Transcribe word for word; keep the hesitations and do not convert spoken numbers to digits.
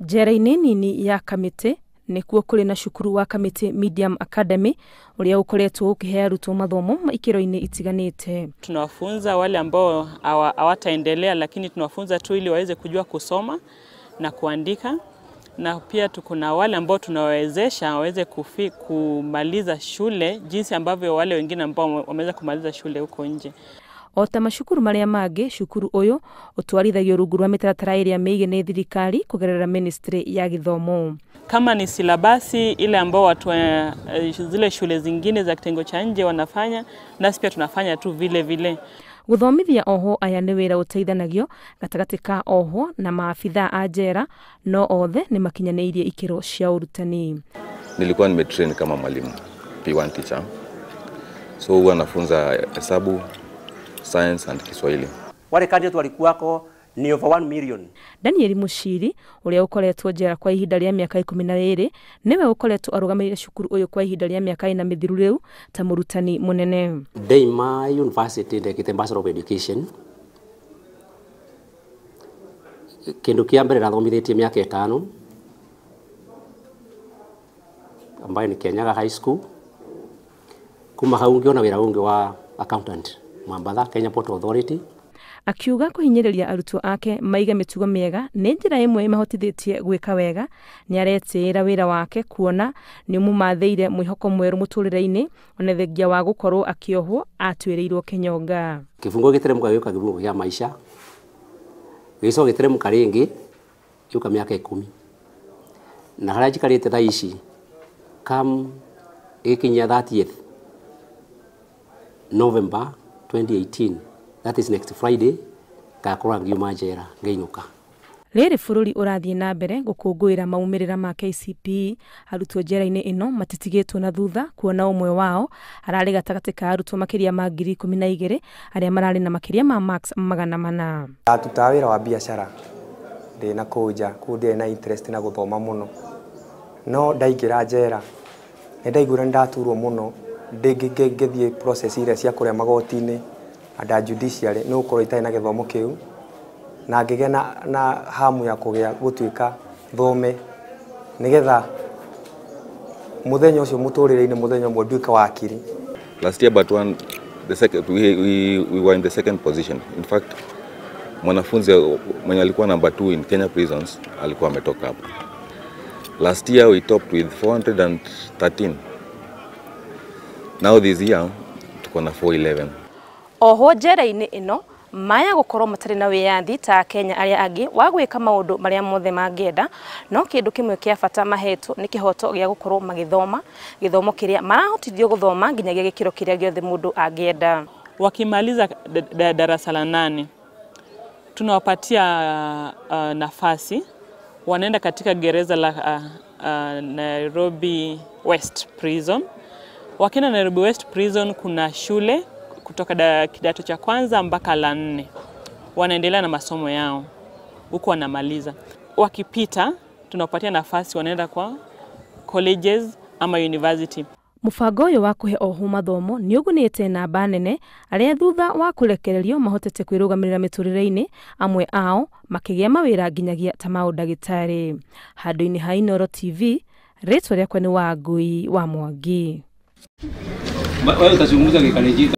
Njera-ini nini ya Kamite nikuo kuri na cukuru wa Kamite Medium Academy uria ukoretwo ukihe arutwo mathomo ikiro-ini itiganite. Tunawafunza wale ambao hawataendelea, lakini tunawafunza tu ili waweze kujua kusoma na kuandika, na pia tuko na wale ambao tunawawezesha waweze kumaliza shule jinsi ambavyo wale wengine ambao wameweza kumaliza shule huko nje. Ota mashukuru maria mage cukuru uyu utwarithagio rungu rwa mitaratara iria meige ni thirikari kugerera ministry ya githomo. Kama ni silabasi ile ambao watu zile shule zingine za kitengo cha nje wanafanya, nasi pia tunafanya tu vile vile. Guthomithia Ohwo aya ni wira uteithanagio gatagati ka Ohwo na maafitha a njera, no othe ni makinyaniirie ikiro cia urutani. Nilikuwa nimetrain kama mwalimu P one teacher, so huwa nafunza hesabu, science and Kiswahili. Wale candidate walikuwako ni over one million. Daniel Mushiri uria ukoretwo njera kwa ihinda ria miaka ikumi na iri niwe ukoretwo arugamirire cukuru uyu kwa ihinda ria miaka ina mithiru riu ta murutani munene. Deima University ndekite Bachelor of Education. Kindu kia mbere nathomithitie miaka itano ambayo ni Kenyaga High School. Kuma hau ngiona wira ungi wa accountant Mwambatha Kenya Port Authority. Akiuga kuhinyiriria arutwo ake maiga mitugo miega ni njira imwe imahotithĩtie gwika wega, ni aretĩĩra wira wake kuona ni mumatheire mwihoko mweru muturire-ini ona thengia wa gukorwo akiohwo atwĩrĩirwo kinyonga. Kifungo giteremka gĩuka kifungo kia maisha gico giteremka ringi gĩuka miaka ikumi na haria jikarite thaa ici kam ikinya thirtieth November twenty eighteen, that is next Friday, gakora ngiuma njera ngeinuka. Riri bururi urathie na mbere gukungũĩra maumirira ma K C P E, arutwo njera-ini ino matitigĩtwo na thutha kuona umwe wao arari gatagati ka arutwo makiria ma ngiri ikumi na igĩrĩ aria marari na makiria ma max magana mana. Atuta wĩra wa biacara ndi na kuja kundi na interest na guthoma muno, no ndaingĩra njera nĩ ndaigũra ndaturwo muno ndingĩgĩthie process iria cia kuria magoti-ini ada judiciary no ukorwo itai na githomo kiu na ngĩgĩa na, na hamu ya kũgĩa gũtuĩka thome nigetha muthenya ucio muturire-ini muthenya mwe nduĩka wakiri. Last year but one the second we, we we were in the second position. In fact mwanafunzi mwenye alikuwa number two in Kenya prisons alikuwa ametoka hapo. Last year we topped with four hundred thirteen. Now this year tuko na four eleven. Ohwo njera-ini ino maya gukorwo matari na wiyathi ta Kenya aria angi wa gwika maundu maria mothe mangienda, no kindu kimwe kia bata mahetwo ni kihoto gia gukorwo magithoma githomo kiria marahotithio guthoma nginyagia gikiro kiria giothe mundu angienda. Wakimaliza darasa la nane tunawapatia uh, uh, nafasi wanaenda katika gereza la uh, uh, Nairobi West Prison. Wakina Nairobi West Prison kuna shule kutoka da, kidato cha kwanza mpaka la nne. Wanaendelea na masomo yao huko wanamaliza. Wakipita tunawapatia nafasi wanaenda kwa colleges ama university. Mubango uyu wa kuhe Ohwo mathomo ni ugunite namba nene aria thutha wa kurekererio mahotete kwirugamirira miturire-ini, amwe ao makigia mawira nginyagia ta maundagitari. Handu-ini ha Inooro T V, ritwa riakwa ni Wangui wa Mwangi. Wewe utazungumza kikanijita.